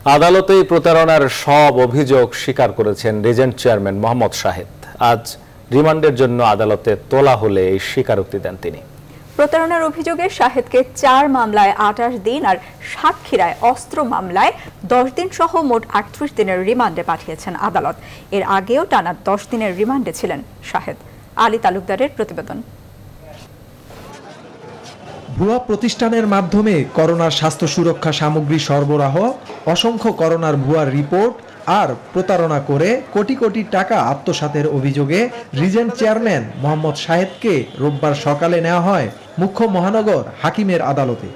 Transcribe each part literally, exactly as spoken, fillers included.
আদালতেই প্রতারণার সব অভিযোগ স্বীকার করেছেন রিজেন্ট চেয়ারম্যান মোহাম্মদ শাহেদ। আজ রিমান্ডের জন্য আদালতে তোলা হলে এই স্বীকারোক্তি দেন তিনি। প্রতারণার অভিযোগে শাহেদকে চার মামলায় আঠাশ দিন আর সাতক্ষীরায় অস্ত্র মামলায় দশ দিন সহ মোট আটত্রিশ দিনের রিমান্ডে পাঠিয়েছেন আদালত। এর আগেও টানা দশ দিনের রিমান্ডে ছিলেন শাহেদ। আলী তালুকদারের প্রতিবেদন। ভুয়া প্রতিষ্ঠানের মাধ্যমে করোনার স্বাস্থ্য সুরক্ষা সামগ্রী সরবরাহ, অসংখ্য করোনার ভুয়া রিপোর্ট আর প্রতারণা করে কোটি কোটি টাকা আত্মসাতের অভিযোগে রিজেন্ট চেয়ারম্যান মোহাম্মদ শাহেদকে রোববার সকালে নেওয়া হয় মুখ্য মহানগর হাকিমের আদালতে।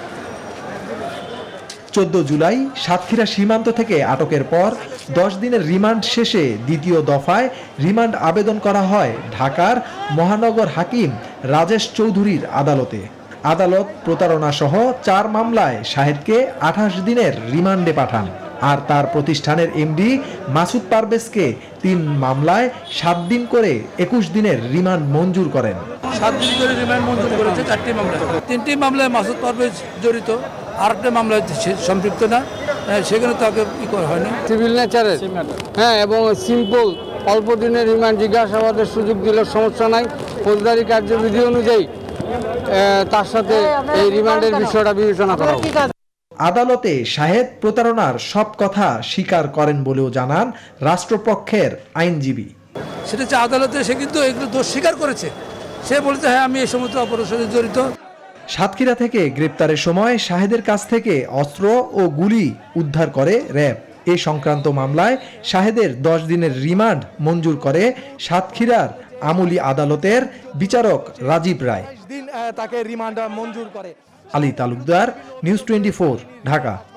চোদ্দ জুলাই সাতক্ষীরা সীমান্ত থেকে আটকের পর দশ দিনের রিমান্ড শেষে দ্বিতীয় দফায় রিমান্ড আবেদন করা হয় ঢাকার মহানগর হাকিম রাজেশ চৌধুরীর আদালতে। আদালত প্রতারণা সহ চার মামলায় শাহেদকে আঠাশ দিনের রিমান্ডে পাঠান আর তার প্রতিষ্ঠানের এমডি মাসুদ পারভেজকে তিন মামলায় সাত দিন করে একুশ দিনের রিমান্ড মঞ্জুর করেন। সাত দিন করে রিমান্ড মঞ্জুর করেছে চারটি মামলায়। তিনটি মামলায় মাসুদ পারভেজ জড়িত, আরেকটা মামলায় সম্পৃক্ত না, সেখানে তাকে ই করা হয়নি। সিভিল নেচারের হ্যাঁ এবং সিম্পল অল্প দিনের রিমান্ড জিজ্ঞাসাবাদের সুযোগ দিলে সমস্যা নাই। ফৌজদারি কার্যবিধি অনুযায়ী তার সাথে এই রিমান্ডের বিষয়টা বিবেচনা করা হবে। আদালতে শাহেদ প্রতারণার সব কথা স্বীকার করেন বলেও জানান রাষ্ট্রপক্ষের আইনজীবী। সেটা হচ্ছে আদালতে সে কিন্তু এগুলো দোষ স্বীকার করেছে। সে বলেছে হ্যাঁ আমি এই সমস্ত অপরাধের সাথে জড়িত। সাতক্ষীরা থেকে গ্রেপ্তারের সময় শাহেদের কাছ থেকে অস্ত্র ও গুলি উদ্ধার করে র্যাব। এ সংক্রান্ত মামলায় শাহেদের দশ দিনের রিমান্ড মঞ্জুর করে সাতক্ষীরার আমলি আদালতের বিচারক রাজীব রায়। তাকে রিমান্ড মঞ্জুর করে। Ali Talukdar, news twenty four, Dhaka.